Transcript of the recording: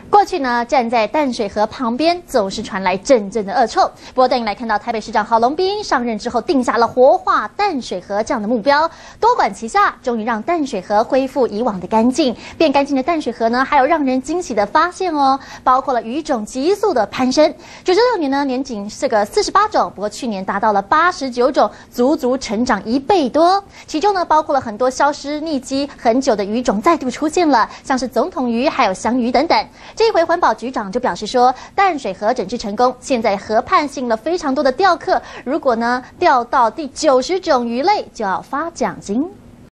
过去呢，站在淡水河旁边，总是传来阵阵的恶臭。不过，带您来看到台北市长郝龙斌上任之后，定下了活化淡水河这样的目标，多管齐下，终于让淡水河恢复以往的干净。变干净的淡水河呢，还有让人惊喜的发现哦，包括了鱼种急速的攀升。96年呢，年仅这个48种，不过去年达到了89种，足足成长1倍多。其中呢，包括了很多消失匿迹很久的鱼种再度出现了，像是总统鱼还有香鱼等等。这一回环保局长就表示说，淡水河整治成功，现在河畔吸引了非常多的钓客，如果呢钓到第90种鱼类，就要发奖金。